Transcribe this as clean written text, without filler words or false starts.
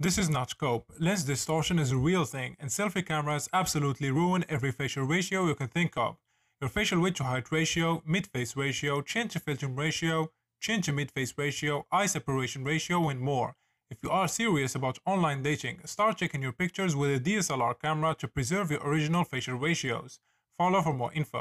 This is not scope. Lens distortion is a real thing, and selfie cameras absolutely ruin every facial ratio you can think of. Your facial width to height ratio, mid-face ratio, chin to filtering ratio, chin to mid-face ratio, eye separation ratio, and more. If you are serious about online dating, start checking your pictures with a DSLR camera to preserve your original facial ratios. Follow for more info.